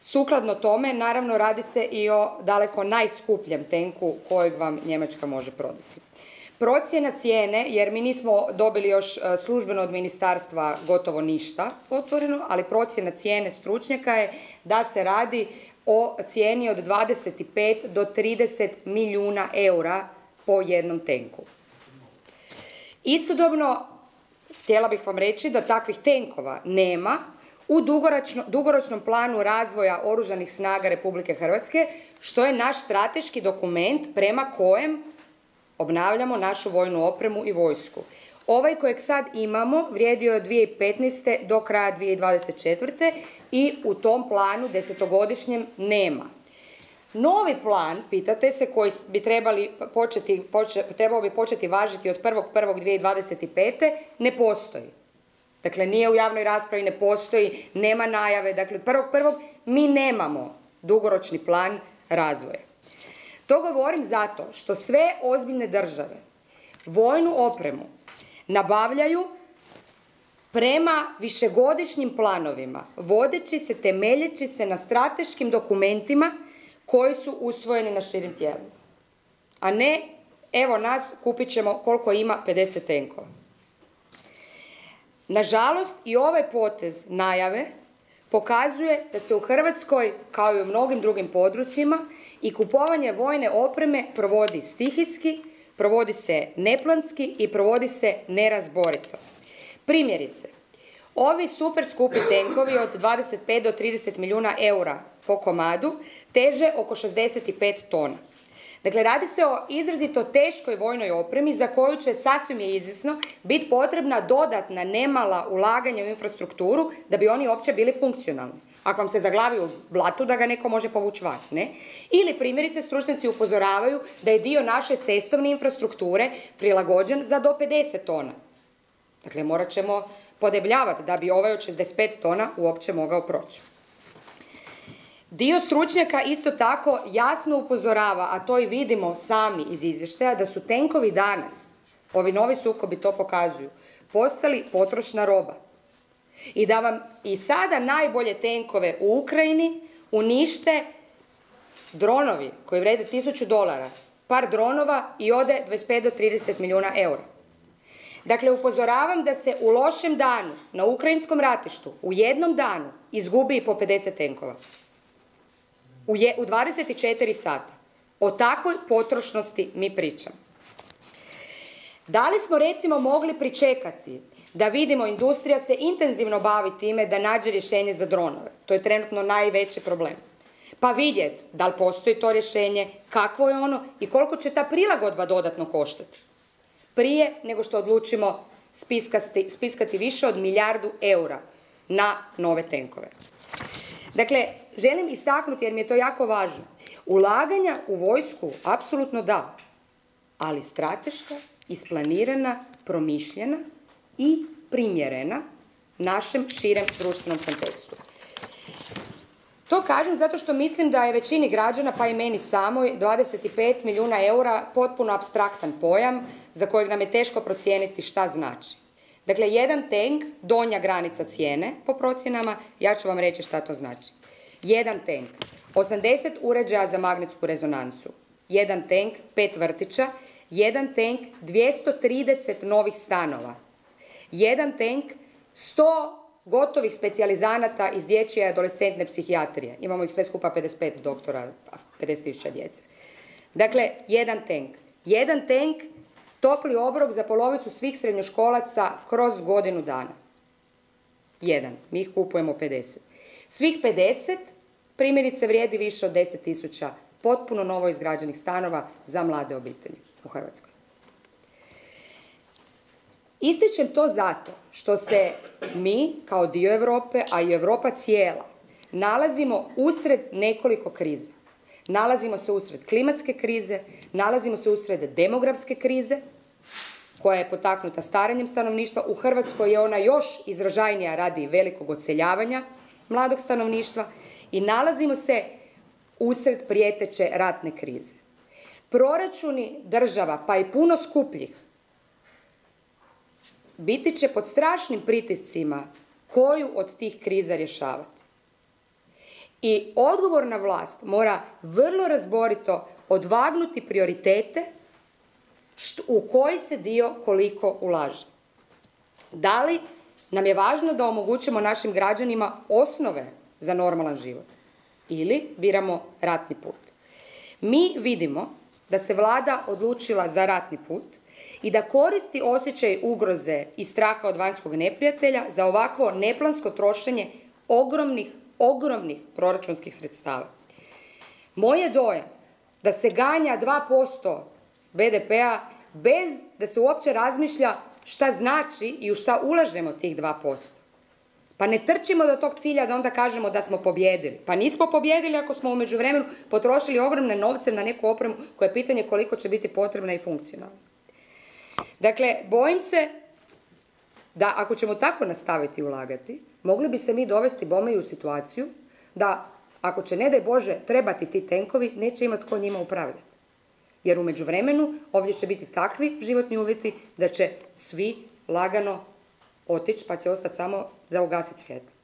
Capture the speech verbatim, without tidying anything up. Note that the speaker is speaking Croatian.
Sukladno tome, naravno, radi se i o daleko najskupljem tenku kojeg vam Njemačka može prodati. Procjena cijene, jer mi nismo dobili još službeno od ministarstva gotovo ništa otvoreno, ali procjena cijene stručnjaka je da se radi o cijeni od dvadeset pet do trideset milijuna eura po jednom tenku. Istodobno, htjela bih vam reći da takvih tenkova nema u dugoročno, dugoročnom planu razvoja Oružanih snaga Republike Hrvatske, što je naš strateški dokument prema kojem obnavljamo našu vojnu opremu i vojsku. Ovaj kojeg sad imamo vrijedio je od dvije tisuće petnaeste. do kraja dvije tisuće dvadeset četvrte. i u tom planu desetogodišnjem nema. Novi plan, pitate se, koji bi trebali početi, poče, trebao bi početi važiti od prvog prvog dvije tisuće dvadeset pete. ne postoji. Dakle, nije u javnoj raspravi, ne postoji, nema najave. Dakle, od prvog prvog mi nemamo dugoročni plan razvoja. To govorim zato što sve ozbiljne države vojnu opremu nabavljaju prema višegodišnjim planovima, vodeći se, temeljeći se na strateškim dokumentima koji su usvojeni na širim tijelima. A ne, evo nas, kupit ćemo koliko ima pedeset tenkova. Nažalost, i ovaj potez najave pokazuje da se u Hrvatskoj, kao i u mnogim drugim područjima, i kupovanje vojne opreme provodi stihijski, provodi se neplanski i provodi se nerazborito. Primjerice, ovi super skupi tenkovi od dvadeset pet do trideset milijuna eura po komadu teže oko šezdeset pet tona. Dakle, radi se o izrazito teškoj vojnoj opremi za koju će, sasvim je izvjesno, biti potrebna dodatna nemala ulaganja u infrastrukturu da bi oni uopće bili funkcionalni. Ako vam se zaglavi u blatu, da ga neko može povući van, ne? Ili primjerice, stručnjaci upozoravaju da je dio naše cestovne infrastrukture prilagođen za do pedeset tona. Dakle, morat ćemo podebljavati da bi ovaj od šezdeset pet tona uopće mogao proći. Dio stručnjaka isto tako jasno upozorava, a to i vidimo sami iz izvještaja, da su tenkovi danas, ovi novi sukobi to pokazuju, postali potrošna roba. I da vam i sada najbolje tenkove u Ukrajini unište dronovi koji vrede tisuću dolara, par dronova i ode dvadeset pet do trideset milijuna eura. Dakle, upozoravam da se u lošem danu na ukrajinskom ratištu u jednom danu izgubi i po pedeset tenkova. U, je, u dvadeset četiri sata. O takvoj potrošnosti mi pričamo. Da li smo recimo mogli pričekati da vidimo industrija se intenzivno bavi time da nađe rješenje za dronove? To je trenutno najveći problem. Pa vidjeti da li postoji to rješenje, kakvo je ono i koliko će ta prilagodba dodatno koštati. Prije nego što odlučimo spiskati, spiskati više od milijardu eura na nove tenkove. Dakle, želim istaknuti, jer mi je to jako važno, ulaganja u vojsku apsolutno da, ali strateška, isplanirana, promišljena i primjerena našem širem društvenom kontekstu. To kažem zato što mislim da je većini građana, pa i meni samoj, dvadeset pet milijuna eura potpuno apstraktan pojam za kojeg nam je teško procijeniti šta znači. Dakle, jedan tenk, donja granica cijene po procjenama, ja ću vam reći šta to znači. Jedan tenk, osamdeset uređaja za magnetsku rezonansu, jedan tenk, pet vrtića, jedan tenk, dvjesto trideset novih stanova, jedan tenk, sto gotovih specijalizanata iz dječje i adolescentne psihijatrije. Imamo ih sve skupa pedeset pet doktora, pedeset tisuća djece. Dakle, jedan tenk. Jedan tenk, topli obrok za polovicu svih srednjoškolaca kroz godinu dana. Jedan. Mi ih kupujemo pedeset. Svih pedeset primjerice vrijedi više od deset tisuća potpuno novo izgrađenih stanova za mlade obitelji u Hrvatskoj. Ističem to zato što se mi, kao dio Europe, a i Europa cijela, nalazimo usred nekoliko kriza. Nalazimo se usred klimatske krize, nalazimo se usred demografske krize, koja je potaknuta starenjem stanovništva. U Hrvatskoj je ona još izražajnija radi velikog odseljavanja mladog stanovništva i nalazimo se usred prijeteće ratne krize. Proračuni država, pa i puno skupljih, biti će pod strašnim pritiscima koju od tih kriza rješavati. I odgovorna vlast mora vrlo razborito odvagnuti prioritete u koji se dio koliko ulaže. Da li nam je važno da omogućimo našim građanima osnove za normalan život ili biramo ratni put? Mi vidimo da se vlada odlučila za ratni put i da koristi osjećaj ugroze i straha od vanjskog neprijatelja za ovakvo neplansko trošenje ogromnih, ogromnih proračunskih sredstava. Moj je dojam da se ganja dva posto be de pea bez da se uopće razmišlja šta znači i u šta ulažemo tih dva posto. Pa ne trčimo do tog cilja da onda kažemo da smo pobjedili. Pa nismo pobjedili ako smo u međuvremenu potrošili ogromne novce na neku opremu koja je pitanje koliko će biti potrebna i funkcionalna. Dakle, bojim se da ako ćemo tako nastaviti ulagati, mogli bi se mi dovesti bome i u situaciju da ako će, ne daj Bože, trebati ti tenkovi, neće imati ko njima upravljati. Jer u međuvremenu ovdje će biti takvi životni uvjeti da će svi lagano otići pa će ostati samo za ugasiti svjetlo.